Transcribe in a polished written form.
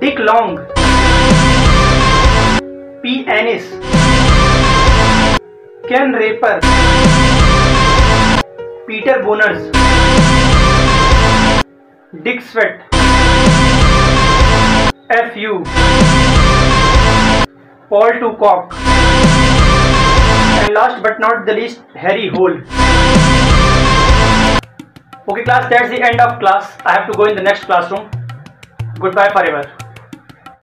Dick Long, P. Ennis, Ken Raper, Peter Boners, Dick Sweat, F.U., Paul Tucock, and last but not the least, Harry Hole. Okay class, that's the end of class. I have to go in the next classroom. Goodbye forever.